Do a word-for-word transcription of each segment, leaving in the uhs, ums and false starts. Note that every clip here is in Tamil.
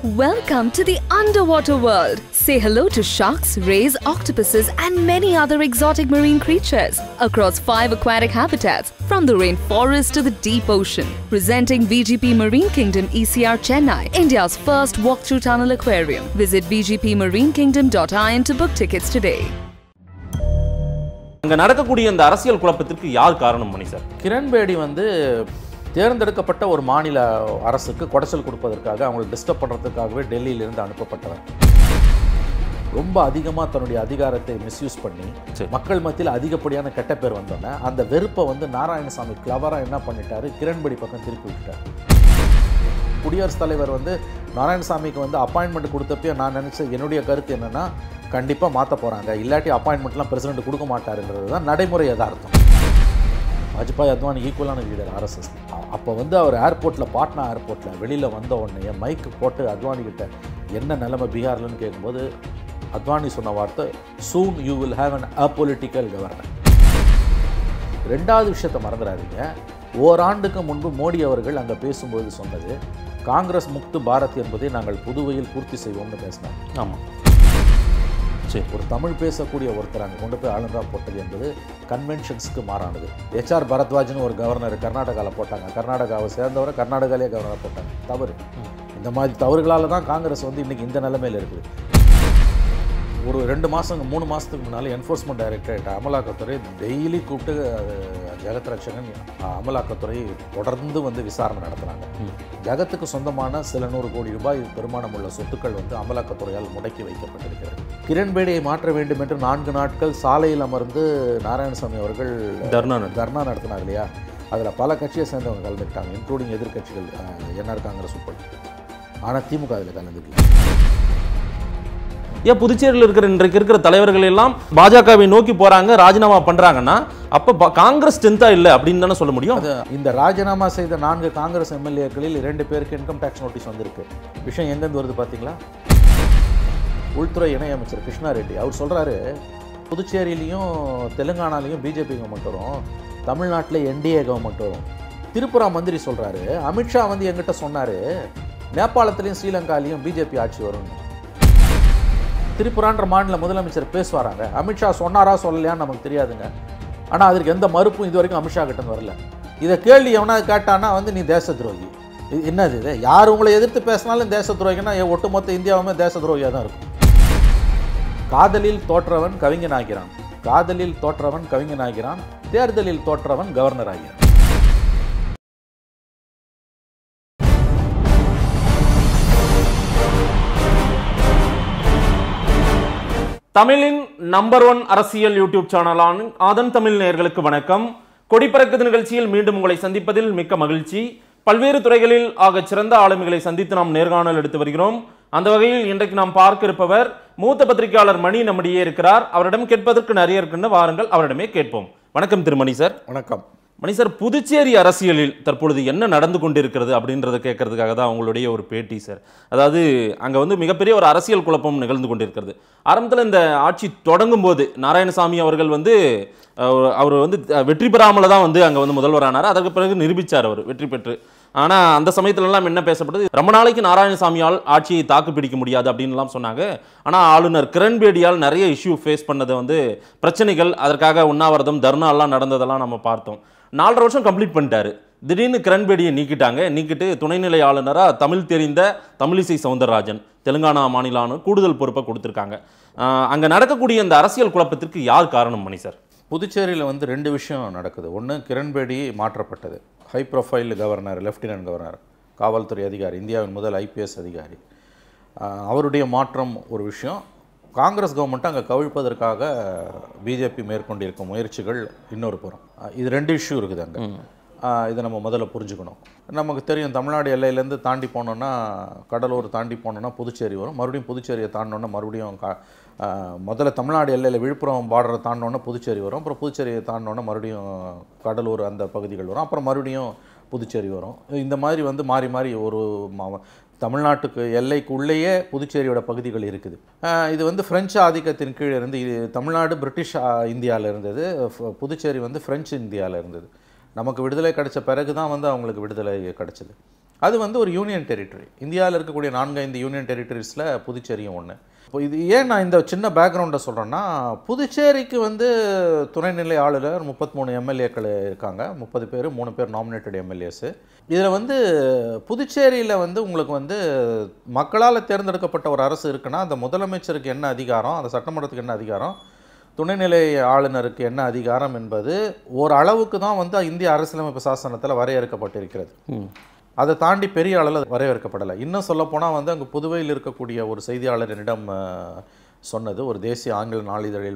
Welcome to the underwater world. Say hello to sharks, rays, octopuses and many other exotic marine creatures across five aquatic habitats from the rainforest to the deep ocean. Presenting V G P Marine Kingdom E C R Chennai, India's first walk-through tunnel aquarium. Visit v g p marine kingdom dot i n to book tickets today. அங்க நடக்கக்கூடிய இந்த அரசியல் குழப்பத்திற்கு யார் காரணம் மணி சார்? கிரண் பேடி வந்து தேர்ந்தெடுக்கப்பட்ட ஒரு மாநில அரசுக்கு கொடைச்சல் கொடுப்பதற்காக அவங்களை டிஸ்டர்ப் பண்ணுறதுக்காகவே டெல்லியிலிருந்து அனுப்பப்பட்டவர். ரொம்ப அதிகமாக தன்னுடைய அதிகாரத்தை மிஸ்யூஸ் பண்ணி மக்கள் மத்தியில் அதிகப்படியான கெட்ட பேர் வந்தோன்னே அந்த வெறுப்பை வந்து நாராயணசாமி கிளவராக என்ன பண்ணிட்டாரு, கிரண்பேடி பக்கம் திருப்பி விட்டார். குடியரசுத் தலைவர் வந்து நாராயணசாமிக்கு வந்து அப்பாயின்மெண்ட் கொடுத்தப்போ நான் நினச்ச என்னுடைய கருத்து என்னென்னா, கண்டிப்பாக மாற்ற போகிறாங்க, இல்லாட்டி அப்பாயின்மெண்ட்லாம் பிரசிடென்ட் கொடுக்க மாட்டாருன்றது தான் நடைமுறை யதார்த்தம். வாஜ்பாய் அத்வானி ஈக்குவலான லீடர் ஆர்எஸ்எஸ். அப்போ வந்து அவர் ஏர்போர்ட்டில், பாட்னா ஏர்போர்ட்டில் வெளியில் வந்த உடனே மைக்கு போட்டு அத்வானி கிட்ட என்ன நிலைமை பீகார்லன்னு கேட்கும்போது அத்வானி சொன்ன வார்த்தை, soon you will have an apolitical governor. ரெண்டாவது விஷயத்தை மறந்துடாதீங்க, ஓராண்டுக்கு முன்பு மோடி அவர்கள் அங்கே பேசும்போது சொன்னது, காங்கிரஸ் முக்து பாரத் என்பதை நாங்கள் புதுவையில் பூர்த்தி செய்வோம்னு பேசினாங்க. ஆமாம், சரி, ஒரு தமிழ் பேசக்கூடிய ஒருத்தர் அங்கே கொண்டு போய் ஆளுநராக போட்டது என்பது கன்வென்ஷன்ஸுக்கு மாறானது. ஹெச்ஆர் பரத்வாஜ்னு ஒரு கவர்னர் கர்நாடகாவில் போட்டாங்க, கர்நாடகாவை சேர்ந்தவரை கர்நாடகாலே கவர்னராக போட்டாங்க. தவறு. இந்த மாதிரி தவறுகளால் தான் காங்கிரஸ் வந்து இன்றைக்கி இந்த நிலைமையில் இருக்குது. ஒரு ரெண்டு மாதம் மூணு மாதத்துக்கு முன்னால் என்ஃபோர்ஸ்மெண்ட் டைரக்டரேட் அமலாக்கத்துறை டெய்லி கூப்பிட்டு ஜெகத் ரட்சகன் அமலாக்கத்துறை தொடர்ந்து வந்து விசாரணை நடத்துனாங்க. ஜெகத்துக்கு சொந்தமான சில நூறு கோடி ரூபாய் பெருமானம் உள்ள சொத்துக்கள் வந்து அமலாக்கத்துறையால் முடக்கி வைக்கப்பட்டிருக்கிறது. கிரண்பேடியை மாற்ற வேண்டும் என்று நான்கு நாட்கள் சாலையில் அமர்ந்து நாராயணசாமி அவர்கள் தர்ணா தர்ணா நடத்தினார் இல்லையா? அதில் பல கட்சியை சேர்ந்தவங்க கலந்துக்கிட்டாங்க, இன்க்ளூடிங் எதிர்கட்சிகள் என்ஆர் காங்கிரஸ் உட்பட. ஆனால் திமுக அதில் கலந்துக்கல. ஏன் புதுச்சேரியில் இருக்கிற இன்றைக்கு இருக்கிற தலைவர்கள் எல்லாம் பாஜகவை நோக்கி போறாங்க, ராஜினாமா பண்றாங்கன்னா அப்ப காங்கிரஸ் ஸ்ட்ரென்த்தா இல்லை அப்படின்னு தானே சொல்ல முடியும். இந்த ராஜினாமா செய்த நான்கு காங்கிரஸ் எம்எல்ஏக்களில் இரண்டு பேருக்கு இன்கம் டேக்ஸ் நோட்டீஸ் வந்திருக்கு. விஷயம் எங்கேருந்து வருது பார்த்தீங்களா? உள்துறை இணையமைச்சர் கிருஷ்ணா ரெட்டி அவர் சொல்றாரு, புதுச்சேரியிலையும் தெலுங்கானாலையும் பிஜேபி கவர்மெண்ட் வரும், தமிழ்நாட்டில் என்டிஏ கவர்மெண்ட் வரும். திரிபுரா மந்திரி சொல்றாரு, அமித்ஷா வந்து எங்கிட்ட சொன்னாரு நேபாளத்திலையும் ஸ்ரீலங்காலையும் பிஜேபி ஆட்சி வரும். திரிபுரான்ற மாநில முதலமைச்சர் பேசுவாராங்க, அமித்ஷா சொன்னாரா சொல்லலையான்னு நமக்கு தெரியாதுங்க. ஆனால் அதற்கு எந்த மறுப்பும் இது வரைக்கும் அமித்ஷா கிட்ட வரல. இதை கேள்வி எவனா கேட்டானா வந்து நீ தேச துரோகி. என்னது இது? யார் உங்களை எதிர்த்து பேசினாலும் தேச துரோகினா ஒட்டுமொத்த இந்தியாவுமே தேச துரோகியாக தான் இருக்கும். காதலில் தோற்றவன் கவிஞன் ஆகிறான், காதலில் தோற்றவன் கவிஞன் ஆகிறான், தேர்தலில் தோற்றவன் கவர்னர் ஆகிறான். தமிழின் நம்பர் ஒன் அரசியல் யூடியூப் சேனலான ஆதன் தமிழ் நேயர்களுக்கு வணக்கம். கொடிப்பறக்குது நிகழ்ச்சியில் மீண்டும் உங்களை சந்திப்பதில் மிக்க மகிழ்ச்சி. பல்வேறு துறைகளில் ஆக சிறந்த ஆளுமைகளை சந்தித்து நாம் நேர்காணல் எடுத்து வருகிறோம். அந்த வகையில் இன்றைக்கு நாம் பார்க்க இருப்பவர் மூத்த பத்திரிகையாளர் மணி நம்மிடையே இருக்கிறார். அவரிடம் கேட்பதற்கு நிறைய இருக்குன்னு வாருங்கள் அவரிடமே கேட்போம். வணக்கம் திரு மணி சார். வணக்கம் மணி சார். புதுச்சேரி அரசியலில் தற்பொழுது என்ன நடந்து கொண்டிருக்கிறது அப்படின்றத கேட்கறதுக்காக தான் உங்களுடைய ஒரு பேட்டி சார். அதாவது அங்கே வந்து மிகப்பெரிய ஒரு அரசியல் குழப்பம் நிகழ்ந்து கொண்டிருக்கிறது. ஆரம்பத்தில் இந்த ஆட்சி தொடங்கும் போது நாராயணசாமி அவர்கள் வந்து அவர் வந்து வெற்றி பெறாமல் தான் வந்து அங்கே வந்து முதல்வரானார். அதற்கு பிறகு நிரூபித்தார் அவர் வெற்றி பெற்று. ஆனால் அந்த சமயத்திலலாம் என்ன பேசப்பட்டது, ரொம்ப நாளைக்கு நாராயணசாமியால் ஆட்சியை தாக்கு பிடிக்க முடியாது அப்படின்லாம் சொன்னாங்க. ஆனால் ஆளுநர் கிரண்பேடியால் நிறைய இஷ்யூ ஃபேஸ் பண்ணதை வந்து பிரச்சனைகள், அதற்காக உண்ணாவிரதம் தர்ணாலாம் நடந்ததெல்லாம் நம்ம பார்த்தோம். நாலரை வருஷம் கம்ப்ளீட் பண்ணிட்டாரு. திடீர்னு கிரண்பேடியை நீக்கிட்டாங்க. நீக்கிட்டு துணைநிலை ஆளுநராக தமிழ் தெரிந்த தமிழிசை சவுந்தரராஜன் தெலுங்கானா மாநில ஆளுநர் கூடுதல் பொறுப்பை கொடுத்துருக்காங்க. அங்கே நடக்கக்கூடிய இந்த அரசியல் குழப்பத்திற்கு யார் காரணம் மணி சார்? புதுச்சேரியில் வந்து ரெண்டு விஷயம் நடக்குது. ஒன்று, கிரண்பேடி மாற்றப்பட்டது. High profile governor, lieutenant governor, காவல்துறை அதிகாரி, இந்தியாவின் முதல் ஐபிஎஸ் அதிகாரி, அவருடைய மாற்றம் ஒரு விஷயம். காங்கிரஸ் கவர்மெண்ட்டை அங்கே கவிழ்ப்பதற்காக பிஜேபி மேற்கொண்டிருக்கும் முயற்சிகள் இன்னொரு புறம். இது ரெண்டு இஷ்யூ இருக்குது அங்கே. இதை நம்ம முதல்ல புரிஞ்சுக்கணும். நமக்கு தெரியும், தமிழ்நாடு எல்லையிலேருந்து தாண்டி போனோன்னா, கடலூர் தாண்டி போனோன்னா புதுச்சேரி வரும். மறுபடியும் புதுச்சேரியை தாண்டினோன்னா மறுபடியும் கா முதல்ல தமிழ்நாடு எல்லையில் விழுப்புரம் பார்டரை தாண்டினோன்னா புதுச்சேரி வரும். அப்புறம் புதுச்சேரியை தாண்டினோன்னா மறுபடியும் கடலூர் அந்த பகுதிகள் வரும். அப்புறம் மறுபடியும் புதுச்சேரி வரும். இந்த மாதிரி வந்து மாறி மாறி ஒரு தமிழ்நாட்டுக்கு எல்லைக்குள்ளேயே புதுச்சேரியோட பகுதிகள் இருக்குது. இது வந்து பிரெஞ்சு ஆதிக்கத்தின் கீழே இருந்து, இது தமிழ்நாடு பிரிட்டிஷ் இந்தியாவில் இருந்தது, புதுச்சேரி வந்து பிரெஞ்சு இந்தியாவில் இருந்தது. நமக்கு விடுதலை கிடைச்ச பிறகு தான் வந்து அவங்களுக்கு விடுதலை கிடைச்சிது. அது வந்து ஒரு யூனியன் டெரிட்டரி. இந்தியாவில் இருக்கக்கூடிய நான்கு ஐந்து யூனியன் டெரிட்டரிஸில் புதுச்சேரியும் ஒன்று. இப்போ இது ஏன் நான் இந்த சின்ன பேக்ரவுண்டை சொல்கிறேன்னா, புதுச்சேரிக்கு வந்து துணைநிலை ஆளுநர் முப்பத்தி மூணு எம்எல்ஏக்கள் இருக்காங்க. முப்பது பேர் மூணு பேர் நாமினேட்டட் எம்எல்ஏஸு. இதில் வந்து புதுச்சேரியில் வந்து உங்களுக்கு வந்து மக்களால் தேர்ந்தெடுக்கப்பட்ட ஒரு அரசு இருக்குன்னா அந்த முதலமைச்சருக்கு என்ன அதிகாரம், அந்த சட்டமன்றத்துக்கு என்ன அதிகாரம், துணைநிலை ஆளுநருக்கு என்ன அதிகாரம் என்பது ஒரு அளவுக்கு தான் வந்து இந்திய அரசியலமைப்பு சாசனத்தில் வரையறுக்கப்பட்டிருக்கிறது. அதை தாண்டி பெரிய அளவில் வரையறுக்கப்படலை. இன்னும் சொல்லப்போனால் வந்து அங்கே புதுவையில் இருக்கக்கூடிய ஒரு செய்தியாளர் என்னிடம் சொன்னது, ஒரு தேசிய ஆங்கில நாளிதழில்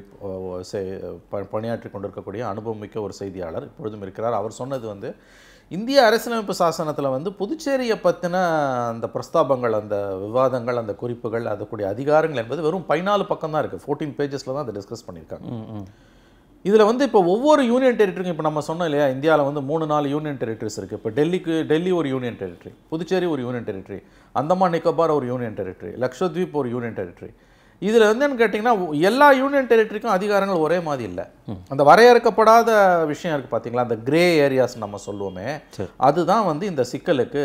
பணியாற்றி கொண்டிருக்கக்கூடிய அனுபவமிக்க ஒரு செய்தியாளர் இப்பொழுதும் இருக்கிறார். அவர் சொன்னது வந்து இந்திய அரசியலமைப்பு சாசனத்தில் வந்து புதுச்சேரியை பற்றின அந்த பிரஸ்தாபங்கள், அந்த விவாதங்கள், அந்த குறிப்புகள், அதுக்கூடிய அதிகாரங்கள் என்பது வெறும் பதினாலு பக்கம் தான் இருக்குது. ஃபோர்டீன் பேஜஸில் தான் அதை டிஸ்கஸ் பண்ணியிருக்காங்க. இதில் வந்து இப்போ ஒவ்வொரு யூனியன் டெரிட்டரிக்கும் இப்போ நம்ம சொன்னோம் இல்லையா, இந்தியாவில் வந்து மூணு நாலு யூனியன் டெரிட்டரிஸ் இருக்குது. இப்போ டெல்லிக்கு டெல்லி ஒரு யூனியன் டெரிட்டரி, புதுச்சேரி ஒரு யூனியன் டெரிட்டரி, அந்தமான் நிக்கோபார் ஒரு யூனியன் டெரிட்டரி, லக்ஷத்வீப் ஒரு யூனியன் டெரிட்டரி. இதில் வந்து என்ன கேட்டிங்கன்னா எல்லா யூனியன் டெரிட்டரிக்கும் அதிகாரங்கள் ஒரே மாதிரி இல்லை. அந்த வரையறுக்கப்படாத விஷயம் இருக்குது பார்த்தீங்களா, அந்த கிரே ஏரியாஸ் நம்ம சொல்லுவோமே, அதுதான் வந்து இந்த சிக்கலுக்கு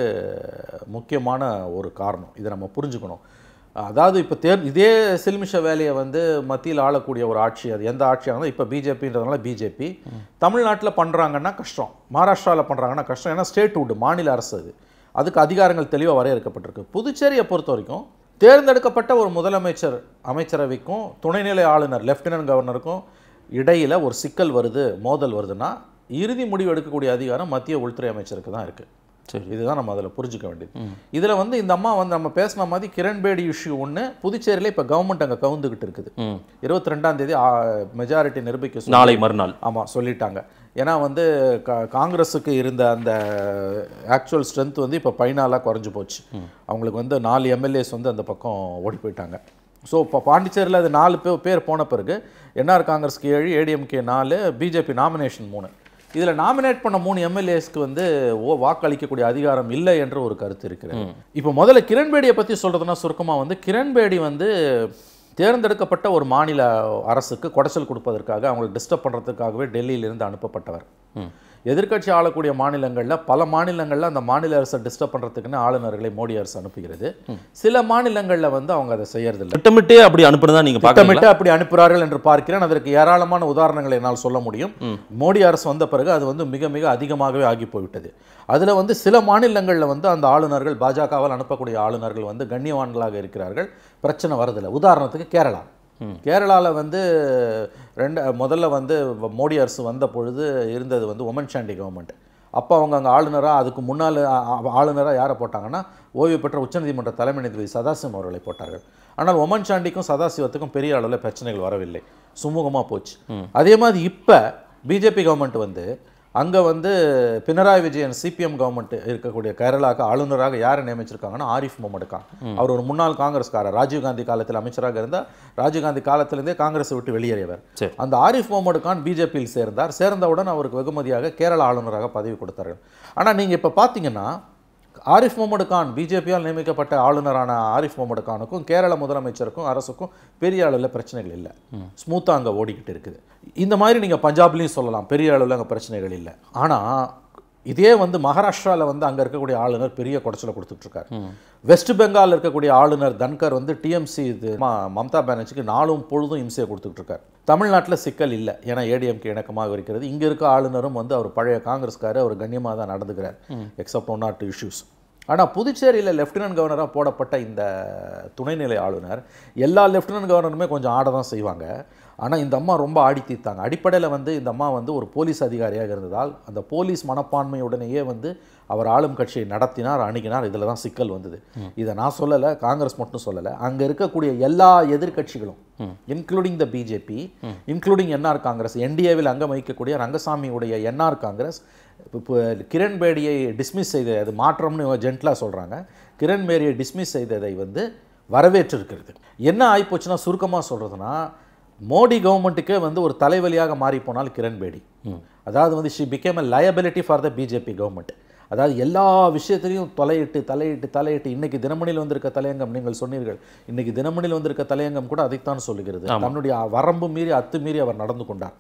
முக்கியமான ஒரு காரணம். இதை நம்ம புரிஞ்சுக்கணும். அதாவது இப்போ தேர் இதே சில்மிஷ வேலையை வந்து மத்தியில் ஆளக்கூடிய ஒரு ஆட்சி, அது எந்த ஆட்சியாக இருந்தால் இப்போ பிஜேபின்றதுனால பிஜேபி தமிழ்நாட்டில் பண்ணுறாங்கன்னா கஷ்டம், மகாராஷ்டிராவில் பண்ணுறாங்கன்னா கஷ்டம். ஏன்னா ஸ்டேட்ஹுட், மாநில அரசு, அது அதுக்கு அதிகாரங்கள் தெளிவாக வரையறுக்கப்பட்டிருக்கு. புதுச்சேரியை பொறுத்த வரைக்கும் தேர்ந்தெடுக்கப்பட்ட ஒரு முதலமைச்சர் அமைச்சரவைக்கும் துணைநிலை ஆளுநர் லெஃப்டினன்ட் கவர்னருக்கும் இடையில் ஒரு சிக்கல் வருது, மோதல் வருதுன்னா இறுதி முடிவு எடுக்கக்கூடிய அதிகாரம் மத்திய உள்துறை அமைச்சருக்கு தான் இருக்குது. சரி, இதுதான் நம்ம அதில் புரிஞ்சுக்க வேண்டியது. இதில் வந்து இந்த அம்மா வந்து நம்ம பேசின மாதிரி கிரண்பேடி இஷ்யூ ஒன்று புதுச்சேரியில் இப்போ கவர்மெண்ட் அங்கே கவுந்துக்கிட்டு இருக்குது. இருபத்தி ரெண்டாம் தேதி மெஜாரிட்டி நிரூபிக்க நாளை மறுநாள் ஆமாம் சொல்லிட்டாங்க. ஏன்னா வந்து காங்கிரஸுக்கு இருந்த அந்த ஆக்சுவல் ஸ்ட்ரென்த் வந்து இப்போ பதினாலாக குறைஞ்சி போச்சு. அவங்களுக்கு வந்து நாலு எம்எல்ஏஸ் வந்து அந்த பக்கம் ஓடி போயிட்டாங்க. ஸோ இப்போ பாண்டிச்சேரியில் அது நாலு பே பேர் போன பிறகு என்ஆர் காங்கிரஸ்க்கு ஏழு, ஏடிஎம்கே நாலு, பிஜேபி நாமினேஷன் மூணு. இதில் நாமினேட் பண்ண மூணு எம்எல்ஏஸ்க்கு வந்து ஓ வாக்களிக்கக்கூடிய அதிகாரம் இல்லை என்ற ஒரு கருத்து இருக்கிறது. இப்போ முதல்ல கிரண்பேடியை பற்றி சொல்கிறதுனா சுருக்கமாக வந்து கிரண்பேடி வந்து தேர்ந்தெடுக்கப்பட்ட ஒரு மாநில அரசுக்கு குடைச்சல் கொடுப்பதற்காக, அவங்களுக்கு டிஸ்டர்ப் பண்ணுறதுக்காகவே டெல்லியிலிருந்து அனுப்பப்பட்டவர். எதிர்க்கட்சி ஆளக்கூடிய மாநிலங்களில் பல மாநிலங்களில் அந்த மாநில அரசை டிஸ்டர்ப் பண்ணுறதுக்குன்னு ஆளுநர்களை மோடி அரசு அனுப்புகிறது. சில மாநிலங்களில் வந்து அவங்க அதை செய்யறதில்லை. திட்டமிட்டே அப்படி அனுப்புறதா நீங்கள் திட்டமிட்டு அப்படி அனுப்புகிறார்கள் என்று பார்க்கிறேன். அதற்கு ஏராளமான உதாரணங்களை என்னால் சொல்ல முடியும். மோடி அரசு வந்த பிறகு அது வந்து மிக மிக அதிகமாகவே ஆகி போய்விட்டது. அதில் வந்து சில மாநிலங்களில் வந்து அந்த ஆளுநர்கள், பாஜகவால் அனுப்பக்கூடிய ஆளுநர்கள் வந்து கண்ணியவான்களாக இருக்கிறார்கள், பிரச்சனை வரதில்லை. உதாரணத்துக்கு கேரளா. கேரளாவில் வந்து ரெண்டு முதல்ல வந்து மோடி அரசு வந்த பொழுது இருந்தது வந்து ஒமன் சாண்டி கவர்மெண்ட். அப்போ அவங்க அங்கே ஆளுநராக, அதுக்கு முன்னால் ஆளுநராக யாரை போட்டாங்கன்னா ஓய்வு பெற்ற உச்சநீதிமன்ற தலைமை நீதிபதி சதாசிவம் அவர்களை போட்டார்கள். ஆனால் ஒமன் சாண்டிக்கும் சதாசிவத்துக்கும் பெரிய அளவில் பிரச்சனைகள் வரவில்லை, சுமூகமாக போச்சு. அதே மாதிரி இப்போ பிஜேபி கவர்மெண்ட் வந்து அங்கே வந்து பினராயி விஜயன் சிபிஎம் கவர்மெண்ட் இருக்கக்கூடிய கேரளாவுக்கு ஆளுநராக யாரை நியமிச்சிருக்காங்கன்னா ஆரிஃப் முகமது கான். அவர் ஒரு முன்னாள் காங்கிரஸ்காரர், ராஜீவ்காந்தி காலத்தில் அமைச்சராக இருந்தால், ராஜீவ்காந்தி காலத்திலேருந்தே காங்கிரஸை விட்டு வெளியேறியவர். அந்த ஆரிஃப் முகமது கான் பிஜேபியில் சேர்ந்தார். சேர்ந்தவுடன் அவருக்கு வெகுமதியாக கேரளா ஆளுநராக பதவி கொடுத்தார்கள். ஆனால் நீங்கள் இப்போ பார்த்தீங்கன்னா ஆரிஃப் முகமது கான் பிஜேபியால் நியமிக்கப்பட்ட ஆளுநரான ஆரிஃப் முகமது கானுக்கும் கேரள முதலமைச்சருக்கும் அரசுக்கும் பெரிய அளவில் பிரச்சனைகள் இல்லை, ஸ்மூத்தாக அங்கே ஓடிக்கிட்டு இருக்குது. இந்த மாதிரி நீங்கள் பஞ்சாப்லேயும் சொல்லலாம், பெரிய அளவில் அங்கே பிரச்சனைகள் இல்லை. ஆனால் இதே வந்து மகாராஷ்டிராவில் வந்து அங்கே இருக்கக்கூடிய ஆளுநர் பெரிய குடைச்சலை கொடுத்துட்ருக்காரு. வெஸ்ட் பெங்கால் இருக்கக்கூடிய ஆளுநர் தன்கர் வந்து டிஎம்சி இது மம்தா பானர்ஜிக்கு நாளும் பொழுதும் இம்சையை கொடுத்துட்ருக்காரு. தமிழ்நாட்டில் சிக்கல் இல்லை, ஏன்னா ஏடிஎம்கே இணக்கமாக இருக்கிறது. இங்கே இருக்க ஆளுநரும் வந்து அவர் பழைய காங்கிரஸ்காரு, அவர் கண்ணியமாக தான் நடந்துக்கிறார், except one or two issues. ஆனால் புதுச்சேரியில் லெஃப்டினன்ட் கவர்னராக போடப்பட்ட இந்த துணைநிலை ஆளுநர், எல்லா லெஃப்டினன்ட் கவர்னருமே கொஞ்சம் ஆட தான் செய்வாங்க. ஆனால் இந்த அம்மா ரொம்ப ஆடி தீர்த்தாங்க. அடிப்படையில் வந்து இந்த அம்மா வந்து ஒரு போலீஸ் அதிகாரியாக இருந்ததால் அந்த போலீஸ் மனப்பான்மையுடனேயே வந்து அவர் ஆளும் கட்சியை நடத்தினார், அணுகினார். இதில் தான் சிக்கல் வந்தது. இதை நான் சொல்லலை, காங்கிரஸ் மட்டும் சொல்லலை, அங்கே இருக்கக்கூடிய எல்லா எதிர்கட்சிகளும் including the BJP, including NR Congress, என்டிஏவில் அங்கம் வகிக்கக்கூடிய ரங்கசாமியுடைய என்ஆர் காங்கிரஸ் இப்போ கிரண்பேடியை டிஸ்மிஸ் செய்த, அது மாற்றம்னு ஜென்டலாக சொல்கிறாங்க, கிரண்பேடியை டிஸ்மிஸ் செய்ததை வந்து வரவேற்றிருக்கிறது. என்ன ஆகிப்போச்சுன்னா சுருக்கமாக சொல்கிறதுனா, மோடி கவர்மெண்ட்டுக்கே வந்து ஒரு தலைவலியாக மாறி போனால் கிரண்பேடி, அதாவது வந்து she became a liability for the BJP government. அதாவது எல்லா விஷயத்திலையும் தலையிட்டு தலையிட்டு தலையிட்டு இன்னைக்கு தினமணியில் வந்திருக்க தலையங்கம், நீங்கள் சொன்னீர்கள், இன்னைக்கு தினமணியில் வந்திருக்க தலையங்கம் கூட அதைத்தான் சொல்லுகிறது. தன்னுடைய வரம்பு மீறி அத்துமீறி அவர் நடந்து கொண்டார்.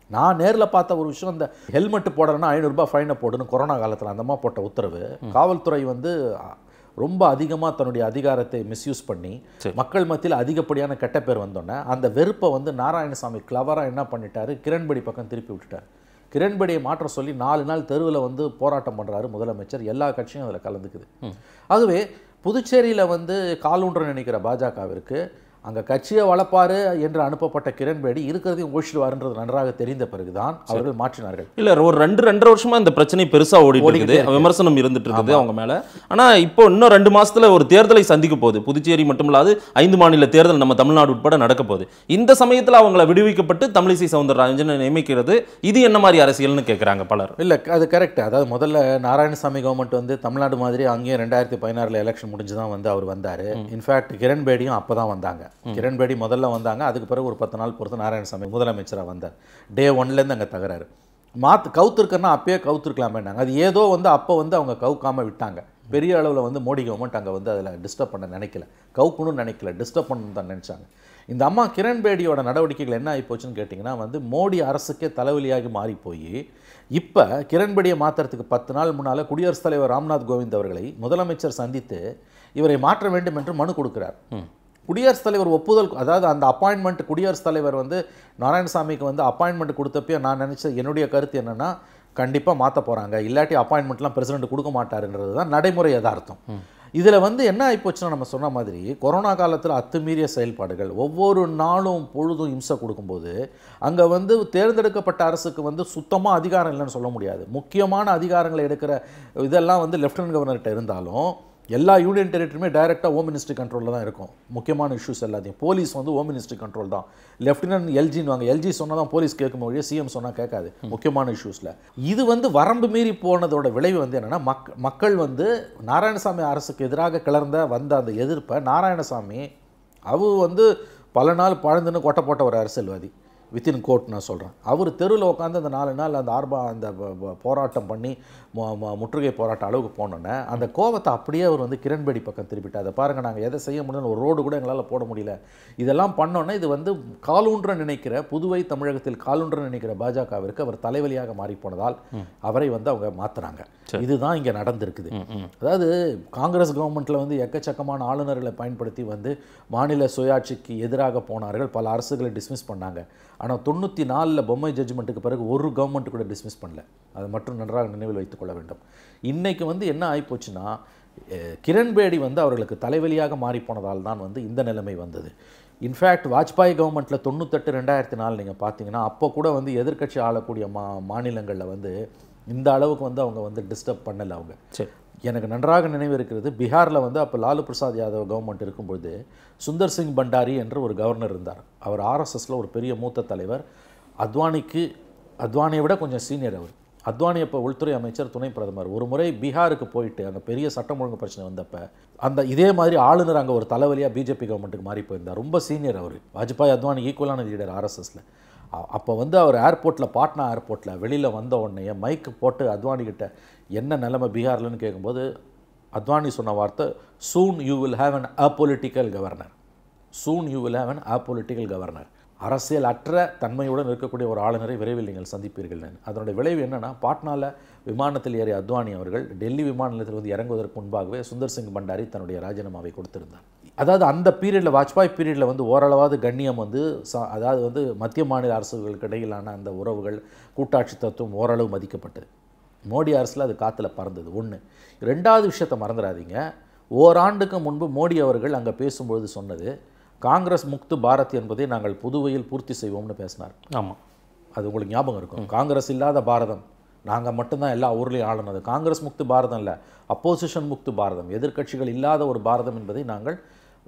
நான் நேரில் பார்த்த ஒரு விஷயம், இந்த ஹெல்மெட் போடணும்னா ஐநூறுரூபா ஃபைனை போடணும் கொரோனா காலத்தில் அந்தமாக போட்ட உத்தரவு காவல்துறை வந்து ரொம்ப அதிகமாக தன்னுடைய அதிகாரத்தை மிஸ்யூஸ் பண்ணி மக்கள் மத்தியில் அதிகப்படியான கெட்ட பேர் வந்தோன்னே அந்த வெறுப்பை வந்து நாராயணசாமி கிளவராக என்ன பண்ணிட்டாரு, கிரண்பேடி பக்கம் திருப்பி விட்டுட்டார். கிரண்பேடியை மாற்ற சொல்லி நாலு நாள் தெருவில் வந்து போராட்டம் பண்ணுறாரு முதலமைச்சர். எல்லா கட்சியும் அதில் கலந்துக்குது. ஆகவே புதுச்சேரியில் வந்து காலூன்ற நினைக்கிற பாஜகவிற்கு அங்கே கட்சியை வளர்ப்பாரு என்று அனுப்பப்பட்ட கிரண்பேடி இருக்கிறதையும் ஒழிச்சிடுவாருன்றது நன்றாக தெரிந்த பிறகுதான் அவர்கள் மாற்றினார்கள். இல்லை, ஒரு ரெண்டு ரெண்டரை வருஷமா இந்த பிரச்சனை பெருசா ஓடிட்டு இருக்குது, விமர்சனம் இருந்துட்டு இருக்குது அவங்க மேல. ஆனா இப்போ இன்னும் ரெண்டு மாசத்துல ஒரு தேர்தலை சந்திக்க போகுது. புதுச்சேரி மட்டுமில்லாது ஐந்து மாநில தேர்தல் நம்ம தமிழ்நாடு உட்பட நடக்க போகுது. இந்த சமயத்தில் அவங்களை விடுவிக்கப்பட்டு தமிழிசை சவுந்தரராஜனை நியமிக்கிறது, இது என்ன மாதிரி அரசியல்னு கேட்குறாங்க பலர். இல்லை, அது கரெக்ட். அதாவது முதல்ல நாராயணசாமி கவர்மெண்ட் வந்து தமிழ்நாடு மாதிரி அங்கேயும் ரெண்டாயிரத்தி பதினாறுல எலெக்ஷன் முடிஞ்சு தான் வந்து அவர் வந்தார். இன்ஃபேக்ட் கிரண்பேடியும் அப்போ தான் வந்தாங்க. கிரண்பேடி முதல்ல வந்தாங்க, அதுக்கு பிறகு ஒரு பத்து நாள் பொறுத்து நாராயணசாமி முதலமைச்சராக வந்தார். டே ஒன்லேருந்து அங்கே தகராறு மாற்று கவுத்துருக்கன்னா அப்பயே கவுத்துருக்கலாமேனாங்க. அது ஏதோ வந்து அப்போ வந்து அவங்க கவுக்காமல் விட்டாங்க. பெரிய அளவில் வந்து மோடி கவர்மெண்ட் அங்கே வந்து அதில் டிஸ்டர்ப் பண்ண நினைக்கல, கவுக்கணும்னு நினைக்கல, டிஸ்டர்ப் பண்ணணும்னு தான் நினச்சாங்க. இந்த அம்மா கிரண்பேடியோட நடவடிக்கைகள் என்ன ஆகி போச்சுன்னு கேட்டிங்கன்னா வந்து மோடி அரசுக்கே தலைவலியாகி மாறி போய் இப்போ கிரண்பேடியை மாற்றுறதுக்கு பத்து நாள் முன்னால் குடியரசுத் தலைவர் ராம்நாத் கோவிந்த் அவர்களை முதலமைச்சர் சந்தித்து இவரை மாற்ற வேண்டும் என்று மனு கொடுக்கிறார். குடியரசுத் தலைவர் ஒப்புதல், அதாவது அந்த அப்பாயின்மெண்ட் குடியரசுத் தலைவர் வந்து நாராயணசாமிக்கு வந்து அப்பாயின்மெண்ட் கொடுத்தப்போ நான் நினச்ச என்னுடைய கருத்து என்னென்னா கண்டிப்பாக மாற்ற போகிறாங்க, இல்லாட்டி அப்பாயின்மெண்ட்லாம் பிரசிடென்ட் கொடுக்க மாட்டாருன்றது தான் நடைமுறை யதார்த்தம். இதில் வந்து என்ன ஆகிப்போச்சுன்னா நம்ம சொன்ன மாதிரி கொரோனா காலத்தில் அத்துமீறிய செயல்பாடுகள் ஒவ்வொரு நாளும் பொழுதும் இம்சை கொடுக்கும்போது அங்கே வந்து தேர்ந்தெடுக்கப்பட்ட அரசுக்கு வந்து சுத்தமாக அதிகாரம் இல்லைன்னு சொல்ல முடியாது. முக்கியமான அதிகாரங்களை எடுக்கிற இதெல்லாம் வந்து லெஃப்டினன்ட் கவர்னர்கிட்ட இருந்தாலும் எல்லா யூனியன் டெரிட்டரியுமே டைரெக்டாக ஹோம் மினிஸ்ட்ரி கண்ட்ரோலில் தான் இருக்கும். முக்கியமான இஷ்யூஸ் எல்லாத்தையும் போலீஸ் வந்து ஹோம் மினிஸ்ட்ரி கண்ட்ரோல் தான். லெஃப்டினன்ட் எல்ஜின்னு வாங்க, எல்ஜி சொன்னால் தான் போலீஸ் கேட்கும் வழியே சிஎம் சொன்னால் கேட்காது முக்கியமான இஷ்யூஸில். இது வந்து வரம்பு மீறி போனதோட விளைவு வந்து என்னென்னா மக் மக்கள் வந்து நாராயணசாமி அரசுக்கு எதிராக கிளர்ந்த வந்த அந்த எதிர்ப்பை நாராயணசாமி அவர் வந்து பல நாள் பழந்துன்னு கொட்டை போட்ட ஒரு அரசியல்வாதி வித்தின் கோர்ட் நான் சொல்கிறேன். அவர் தெருவில் உட்காந்து அந்த நாலு நாள் அந்த ஆர்பா அந்த போராட்டம் பண்ணி முற்றுகை போராட்ட அளவுக்கு போனோன்னே அந்த கோவத்தை அப்படியே அவர் வந்து கிரண்பேடி பக்கம் திருப்பிட்டு அதை பாருங்கள் நாங்கள் எதை செய்ய முடியல, ஒரு ரோடு கூட எங்களால் போட முடியல, இதெல்லாம் பண்ணோன்னே இது வந்து காலூன்ற நினைக்கிற புதுவை தமிழகத்தில் காலூன்ற நினைக்கிற பாஜகவிற்கு அவர் தலைவலியாக மாறி போனதால் அவரை வந்து அவங்க மாற்றுறாங்க. இதுதான் இங்கே நடந்திருக்குது. அதாவது காங்கிரஸ் கவர்மெண்ட்டில் வந்து எக்கச்சக்கமான ஆளுநர்களை பயன்படுத்தி வந்து மாநில சுயாட்சிக்கு எதிராக போனார்கள், பல அரசுகளை டிஸ்மிஸ் பண்ணாங்க. ஆனால் தொண்ணூற்றி நாலில் பொம்மை ஜட்ஜ்மெண்ட்டுக்கு பிறகு ஒரு கவர்மெண்ட் கூட டிஸ்மிஸ் பண்ணல. அதை மட்டும் நன்றாக நினைவில் வைத்துக் கொள்ள வேண்டும். இன்றைக்கு வந்து என்ன ஆகிப்போச்சுன்னா கிரண்பேடி வந்து அவர்களுக்கு தலைவலியாக மாறிப்போனதால் தான் வந்து இந்த நிலைமை வந்தது. இன்ஃபேக்ட் வாஜ்பாய் கவர்மெண்ட்டில் தொண்ணூத்தெட்டு ரெண்டாயிரத்தி நாலு நீங்கள் பார்த்தீங்கன்னா அப்போ கூட வந்து எதிர்க்கட்சி ஆளக்கூடிய மா மாநிலங்களில் வந்து இந்த அளவுக்கு வந்து அவங்க வந்து டிஸ்டர்ப் பண்ணலை. அவங்க எனக்கு நன்றாக நினைவு இருக்கிறது, பீகாரில் வந்து அப்போ லாலு பிரசாத் யாதவ் கவர்மெண்ட் இருக்கும்பொழுது சுந்தர் சிங் பண்டாரி என்று ஒரு கவர்னர் இருந்தார். அவர் ஆர்எஸ்எஸில் ஒரு பெரிய மூத்த தலைவர். அத்வானிக்கு அத்வானியை விட கொஞ்சம் சீனியர் அவர். அத்வானி இப்போ உள்துறை அமைச்சர், துணை பிரதமர். ஒரு முறை பீகாருக்கு போயிட்டு அங்கே பெரிய சட்டம் ஒழுங்கு பிரச்சனை வந்தப்போ அந்த இதே மாதிரி ஆளுநர் அங்கே ஒரு தலைவலியாக பிஜேபி கவர்மெண்ட்டுக்கு மாறி போயிருந்தார். ரொம்ப சீனியர் அவர். வாஜ்பாய் அத்வானி ஈக்குவலான லீடர் ஆர்எஸ்எஸில். அப்போ வந்து அவர் ஏர்போர்ட்டில், பாட்னா ஏர்போர்ட்டில் வெளியில் வந்த உடனே மைக்கு போட்டு அத்வானிக்கிட்ட என்ன நிலைமை பீகார்லன்னு கேட்கும்போது அத்வானி சொன்ன வார்த்தை, soon you will have an apolitical governor. Soon you will have an apolitical governor. அரசியல் அற்ற தன்மையுடன் இருக்கக்கூடிய ஒரு ஆளுநரை விரைவில் நீங்கள் சந்திப்பீர்கள். அதனுடைய விளைவு என்னென்னா பாட்னாவில் விமானத்தில் ஏறிய அத்வானி அவர்கள் டெல்லி விமான நிலையத்தில் வந்து இறங்குவதற்கு முன்பாகவே சுந்தர் சிங் பண்டாரி தன்னுடைய ராஜினாமாவை கொடுத்திருந்தார். அதாவது அந்த பீரியடில் வாஜ்பாய் பீரியடில் வந்து ஓரளவாவது கண்ணியம் வந்து அதாவது வந்து மத்திய மாநில அரசுகளுக்கு இடையிலான அந்த உறவுகள், கூட்டாட்சி தத்துவம் ஓரளவு மதிக்கப்பட்டது. மோடி அரசில் அது காற்றுல பறந்தது. ஒன்று. ரெண்டாவது விஷயத்தை மறந்துடாதீங்க, ஓராண்டுக்கு முன்பு மோடி அவர்கள் அங்கே பேசும்பொழுது சொன்னது காங்கிரஸ் முக்து பாரத் என்பதை நாங்கள் புதுவையில் பூர்த்தி செய்வோம்னு பேசினார். ஆமாம், அது உங்களுக்கு ஞாபகம் இருக்கும். காங்கிரஸ் இல்லாத பாரதம், நாங்கள் மட்டும்தான் எல்லா ஊர்லேயும் ஆளுனது. காங்கிரஸ் முக்து பாரதம் இல்லை, அப்போசிஷன் முக்து பாரதம், எதிர்க்கட்சிகள் இல்லாத ஒரு பாரதம் என்பதை நாங்கள்